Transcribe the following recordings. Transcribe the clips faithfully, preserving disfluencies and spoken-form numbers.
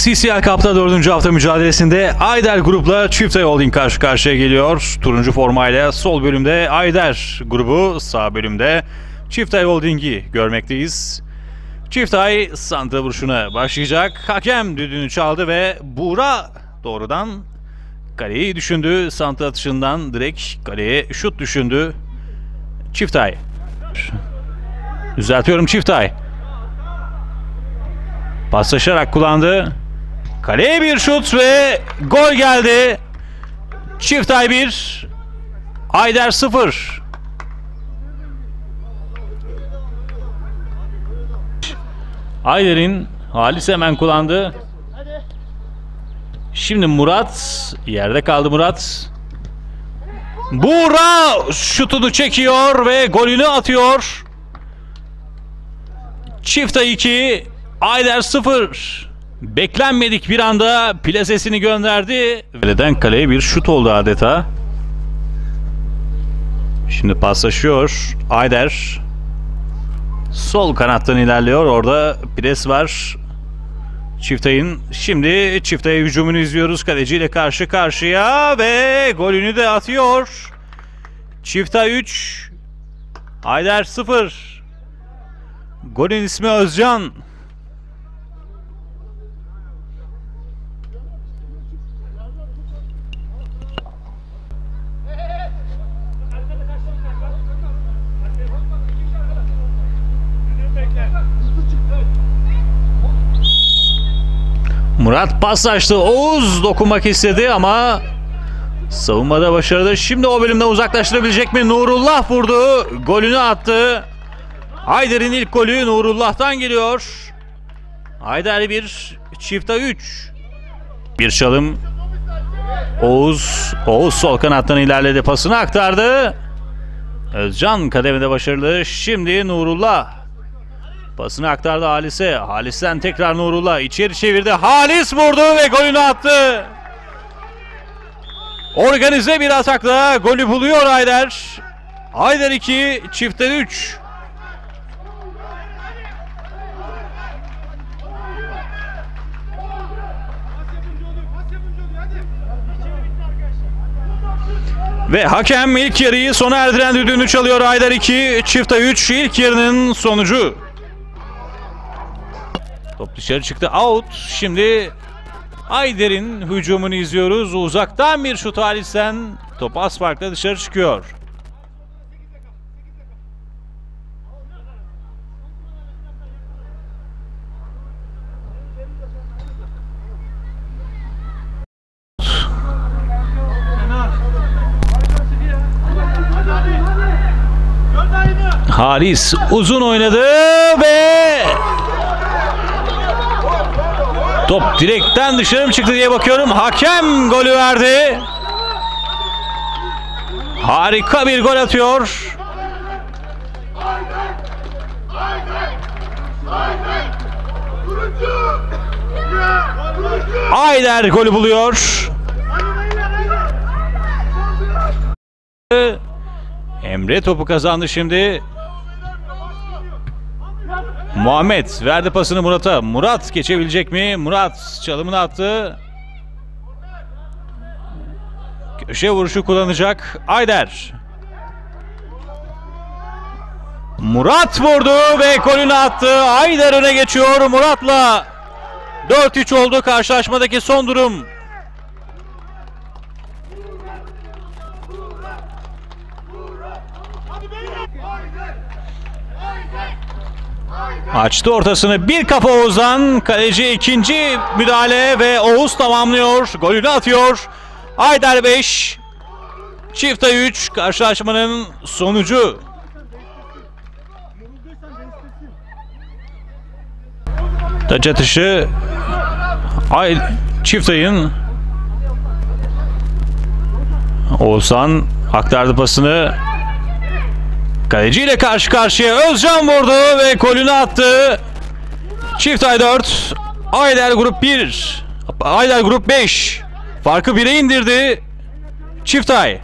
C C L Cup'ta dördüncü hafta mücadelesinde Ayder grupla Çiftay Holding karşı karşıya geliyor. Turuncu formayla sol bölümde Ayder grubu, sağ bölümde Çiftay Holding'i görmekteyiz. Çiftay santra vuruşuna başlayacak. Hakem düdüğünü çaldı ve Buğra doğrudan kaleyi düşündü. Santra atışından direkt kaleye şut düşündü. Çiftay. Düzeltiyorum, Çiftay. Paslaşarak kullandı. Kaleye bir şut ve gol geldi. Çiftay bir, Ayder sıfır. Ayder'in Halis hemen kullandı. Şimdi Murat. Yerde kaldı Murat. Buğra şutunu çekiyor ve golünü atıyor. Çiftay iki, Ayder sıfır. Beklenmedik bir anda plasesini gönderdi. Kaleden kaleye bir şut oldu adeta. Şimdi paslaşıyor Ayder. Sol kanattan ilerliyor. Orada pres var Çiftay'ın. Şimdi Çiftay'a hücumunu izliyoruz. Kaleciyle karşı karşıya ve golünü de atıyor. Çiftay üç, Ayder sıfır. Golün ismi Özcan. Murat pas açtı. Oğuz dokunmak istedi ama savunmada başarılı. Şimdi o bölümden uzaklaştırabilecek mi? Nurullah vurdu. Golünü attı. Ayder'in ilk golü Nurullah'tan geliyor. Ayder bir, Çiftay üç. Bir çalım. Oğuz. Oğuz sol kanattan ilerledi. Pasını aktardı. Özcan kademede başarılı. Şimdi Nurullah. Pasını aktardı Halis'e. Halis'ten tekrar Nurullah. İçeri çevirdi. Halis vurdu ve golünü attı. Organize bir atakla golü buluyor Ayder. Ayder iki, Çiftay üç. Ve hakem ilk yarıyı sona erdiren düdüğünü çalıyor. Ayder iki, Çiftay üç. İlk yarının sonucu. Top dışarı çıktı. Out. Şimdi Ayder'in hücumunu izliyoruz. Uzaktan bir şut Halis'ten. Top az farkla dışarı çıkıyor. Halis uzun oynadı ve top direkten dışarı mı çıktı diye bakıyorum. Hakem golü verdi. Harika bir gol atıyor. Ayder golü buluyor. Emre topu kazandı şimdi. Muhammed verdi pasını Murat'a. Murat geçebilecek mi? Murat çalımını attı. Köşe vuruşu kullanacak Ayder. Murat vurdu ve golünü attı. Ayder öne geçiyor Murat'la. dört üç oldu karşılaşmadaki son durum. Açtı ortasını, bir kafa Oğuz'dan. Kaleci ikinci müdahale ve Oğuz tamamlıyor. Golünü atıyor. Ayder beş, Çiftay üç. Karşılaşmanın sonucu. Taç atışı Ay Çiftay'ın. Oğuzhan aktardı pasını. Kaleciyle karşı karşıya Özcan vurdu ve golünü attı. Çiftay dört, Ayder grup bir, Ayder grup beş. Farkı bire indirdi Çiftay.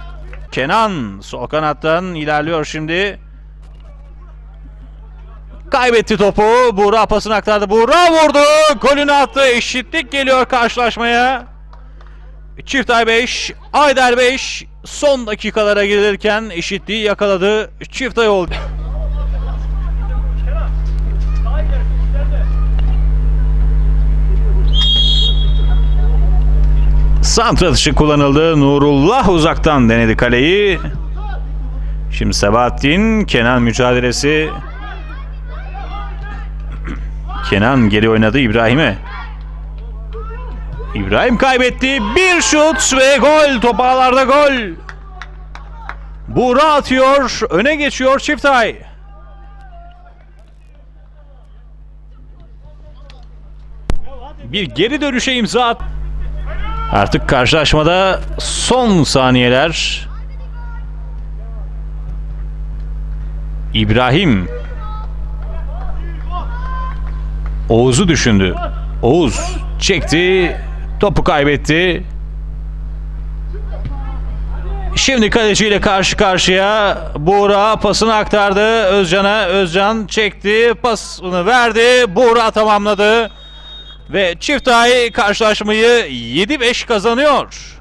Kenan sol kanattan ilerliyor şimdi. kaybetti topu. Buğra pasını aktardı. Buğra vurdu. Golünü attı. Eşitlik geliyor karşılaşmaya. Çiftay beş, Ayder beş. Son dakikalara gelirken eşitliği yakaladı. Çiftay oldu. Santra atışı kullanıldı. Nurullah uzaktan denedi kaleyi. Şimdi Sebahattin, Kenan mücadelesi. Kenan geri oynadı İbrahim'e. İbrahim kaybetti. Bir şut ve gol. Top ağlarda gol. Buğra atıyor. Öne geçiyor Çiftay. Bir geri dönüşe imza at. Artık karşılaşmada son saniyeler. İbrahim. Oğuz'u düşündü. Oğuz çekti. Topu kaybetti. Şimdi kaleciyle karşı karşıya. Buğra pasını aktardı Özcan'a. Özcan çekti. Pasını verdi. Buğra tamamladı. Ve Çiftay karşılaşmayı yedi beş kazanıyor.